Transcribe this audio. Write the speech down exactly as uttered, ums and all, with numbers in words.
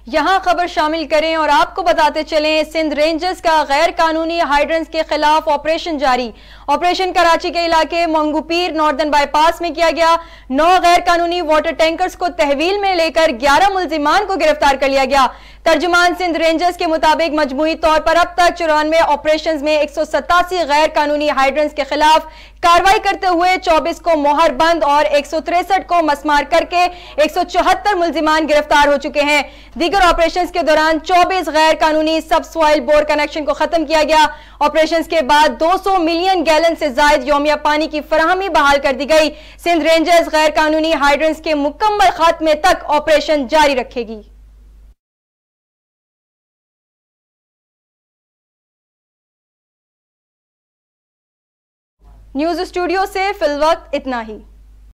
यहाँ खबर शामिल करें और आपको बताते चलें, सिंध रेंजर्स का गैर कानूनी हाइड्रेंट्स के खिलाफ ऑपरेशन जारी। ऑपरेशन कराची के इलाके मंगूपीर नॉर्दर्न बाईपास में किया गया। नौ गैर कानूनी वाटर टैंकर्स को तहवील में लेकर ग्यारह मुल्जिमान को गिरफ्तार कर लिया गया। तर्जुमान सिंध रेंजर्स के मुताबिक मजमूई तौर पर अब तक चौरानवे ऑपरेशन में एक सौ सतासी गैर कानूनी हाइड्रेंट्स के खिलाफ कार्रवाई करते हुए चौबीस को मोहर बंद और एक सौ तिरसठ को मसमार करके एक सौ चौहत्तर मुल्जिमान गिरफ्तार हो चुके हैं। दीगर ऑपरेशंस के दौरान चौबीस गैर कानूनी सब सॉइल बोर कनेक्शन को खत्म किया गया। ऑपरेशंस के बाद दो सौ मिलियन गैलन से जायद यौमिया पानी की फराहमी बहाल कर दी गई। सिंध रेंजर्स गैर कानूनी हाइड्रेंट्स के मुकम्मल खात्मे तक ऑपरेशन जारी रखेगी। न्यूज स्टूडियो से फिलवक्त इतना ही।